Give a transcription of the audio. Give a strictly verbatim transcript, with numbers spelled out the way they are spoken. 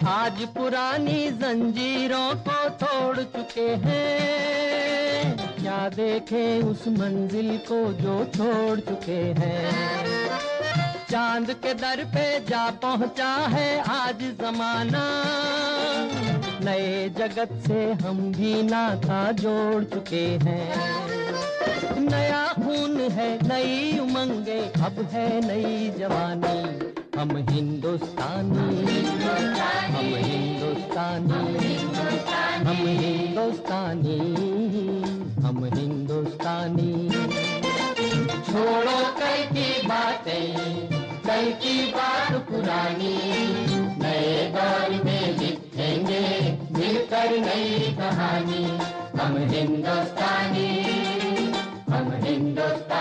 आज पुरानी जंजीरों को तोड़ चुके हैं, क्या देखें उस मंजिल को जो छोड़ चुके हैं। चांद के दर पे जा पहुंचा है आज जमाना, नए जगत से हम भी नाता जोड़ चुके हैं। नया खून है, नई उमंगे, अब है नई जवानी। हम हिंदुस्तानी, हम हिंदुस्तानी, हम हिंदुस्तानी, हम हिंदुस्तानी। छोड़ो कल की बातें, कल की बात पुरानी, नए दौर में लिखेंगे मिलकर नई कहानी। हम हिंदुस्तानी, हम हिंदुस्तानी।